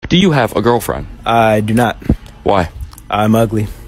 Do you have a girlfriend? I do not. Why? I'm ugly.